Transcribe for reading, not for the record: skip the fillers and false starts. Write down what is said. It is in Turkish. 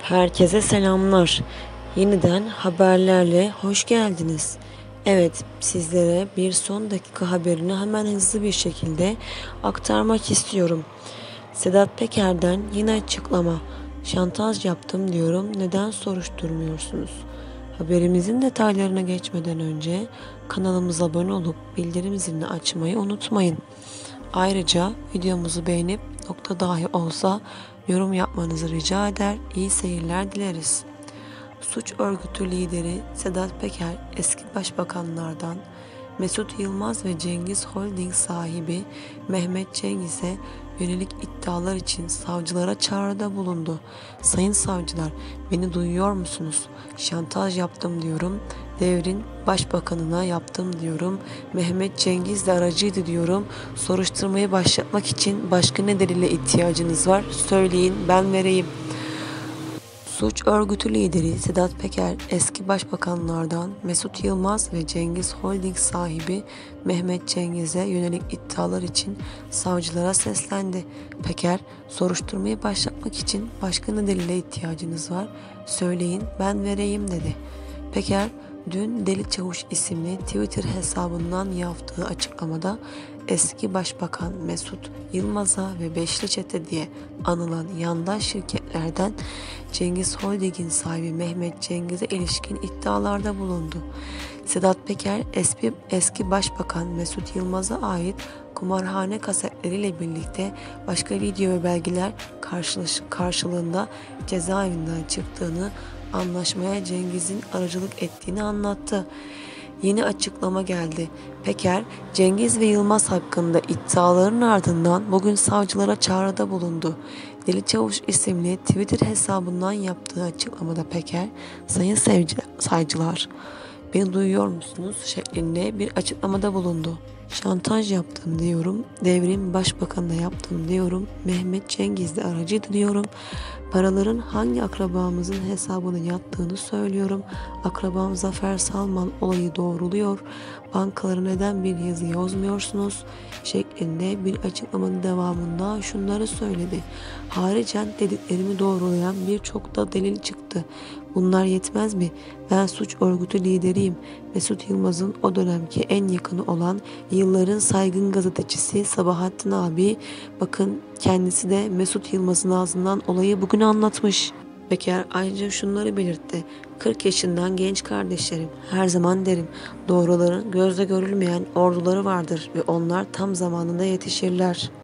Herkese selamlar. Yeniden haberlerle hoş geldiniz. Evet, sizlere bir son dakika haberini hemen hızlı bir şekilde aktarmak istiyorum. Sedat Peker'den yine açıklama. Şantaj yaptım diyorum, neden soruşturmuyorsunuz? Haberimizin detaylarına geçmeden önce kanalımıza abone olup bildirim zilini açmayı unutmayın. Ayrıca videomuzu beğenip nokta dahi olsa yorum yapmanızı rica eder, iyi seyirler dileriz. Suç örgütü lideri Sedat Peker, eski başbakanlardan Mesut Yılmaz ve Cengiz Holding sahibi Mehmet Cengiz'e yönelik iddialar için savcılara çağrıda bulundu. Sayın savcılar, beni duyuyor musunuz? Şantaj yaptım diyorum. Devrin başbakanına yaptım diyorum. Mehmet Cengiz de aracıydı diyorum. Soruşturmayı başlatmak için başka ne delile ihtiyacınız var? Söyleyin, ben vereyim. Suç örgütü lideri Sedat Peker, eski başbakanlardan Mesut Yılmaz ve Cengiz Holding sahibi Mehmet Cengiz'e yönelik iddialar için savcılara seslendi. Peker, soruşturmayı başlatmak için başka ne delile ihtiyacınız var? Söyleyin, ben vereyim dedi. Peker, dün Deli Çavuş isimli Twitter hesabından yaptığı açıklamada eski başbakan Mesut Yılmaz'a ve Beşli Çete diye anılan yandaş şirketlerden Cengiz Holding'in sahibi Mehmet Cengiz'e ilişkin iddialarda bulundu. Sedat Peker, eski başbakan Mesut Yılmaz'a ait kumarhane kasetleriyle birlikte başka video ve belgeler karşılığında cezaevinden çıktığını, anlaşmaya Cengiz'in aracılık ettiğini anlattı. Yeni açıklama geldi. Peker, Cengiz ve Yılmaz hakkında iddiaların ardından bugün savcılara çağrıda bulundu. Deli Çavuş isimli Twitter hesabından yaptığı açıklamada Peker, "Sayın savcılar, beni duyuyor musunuz?" şeklinde bir açıklamada bulundu. Şantaj yaptım diyorum, devrim başbakanına yaptım diyorum, Mehmet Cengiz de aracıydı diyorum, paraların hangi akrabamızın hesabına yattığını söylüyorum, akrabam Zafer Salman olayı doğruluyor, bankalara neden bir yazı yazmıyorsunuz şeklinde bir açıklamanın devamında şunları söyledi. Haricen dediklerimi doğrulayan birçok da delil çıktı. Bunlar yetmez mi? Ben suç örgütü lideriyim. Mesut Yılmaz'ın o dönemki en yakını olan yılların saygın gazetecisi Sabahattin abi, bakın kendisi de Mesut Yılmaz'ın ağzından olayı bugün anlatmış. Peker ayrıca şunları belirtti. 40 yaşından genç kardeşlerim, her zaman derim, doğruların gözle görülmeyen orduları vardır ve onlar tam zamanında yetişirler.